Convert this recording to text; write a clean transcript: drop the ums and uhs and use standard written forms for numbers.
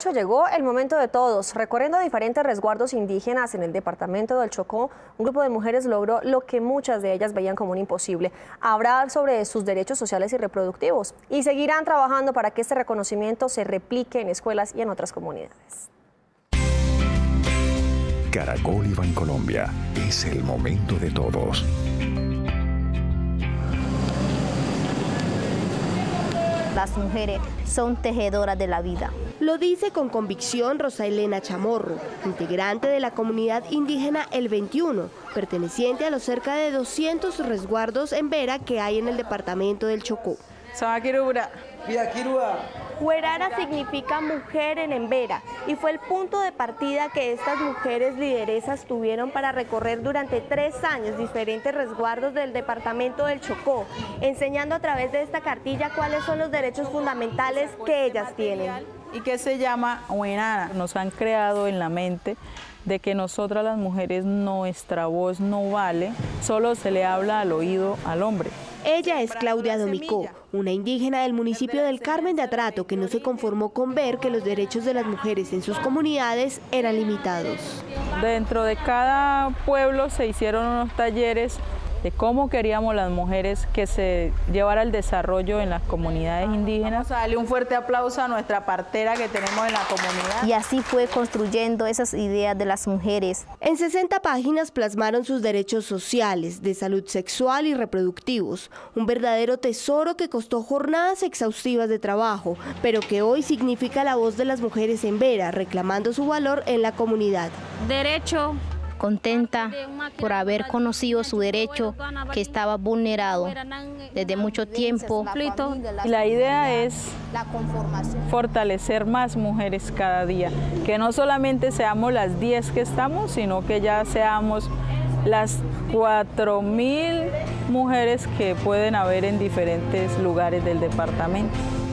18 llegó el momento de todos. Recorriendo diferentes resguardos indígenas en el departamento del Chocó, un grupo de mujeres logró lo que muchas de ellas veían como un imposible: hablar sobre sus derechos sociales y reproductivos. Y seguirán trabajando para que este reconocimiento se replique en escuelas y en otras comunidades. Caracol y Bancolombia, es el momento de todos. Las mujeres son tejedoras de la vida. Lo dice con convicción Rosa Elena Chamorro, integrante de la comunidad indígena El 21, perteneciente a los cerca de 200 resguardos en Vera que hay en el departamento del Chocó. Huerara significa mujer en Embera y fue el punto de partida que estas mujeres lideresas tuvieron para recorrer durante 3 años diferentes resguardos del departamento del Chocó, enseñando a través de esta cartilla cuáles son los derechos fundamentales que ellas tienen. Y que se llama Huerara. Nos han creado en la mente de que nosotras las mujeres nuestra voz no vale, solo se le habla al oído al hombre. Ella es Claudia Domicó, una indígena del municipio del Carmen de Atrato que no se conformó con ver que los derechos de las mujeres en sus comunidades eran limitados. Dentro de cada pueblo se hicieron unos talleres de cómo queríamos las mujeres que se llevara el desarrollo en las comunidades indígenas. Vamos a darle un fuerte aplauso a nuestra partera que tenemos en la comunidad. Y así fue construyendo esas ideas de las mujeres. En 60 páginas plasmaron sus derechos sociales, de salud sexual y reproductivos, un verdadero tesoro que costó jornadas exhaustivas de trabajo, pero que hoy significa la voz de las mujeres en Vera, reclamando su valor en la comunidad. Derecho. Contenta por haber conocido su derecho que estaba vulnerado desde mucho tiempo. Y la idea es fortalecer más mujeres cada día, que no solamente seamos las 10 que estamos, sino que ya seamos las 4.000 mujeres que pueden haber en diferentes lugares del departamento.